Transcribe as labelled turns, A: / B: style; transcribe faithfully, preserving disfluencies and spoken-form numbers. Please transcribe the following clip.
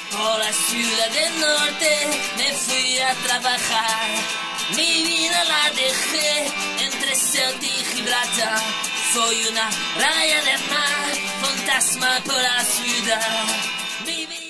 A: por la ciudad del norte me fui a trabajar. Mi vida la dejé entre Ceuta y Gibraltar. Soy una raya de mar, fantasma por la ciudad.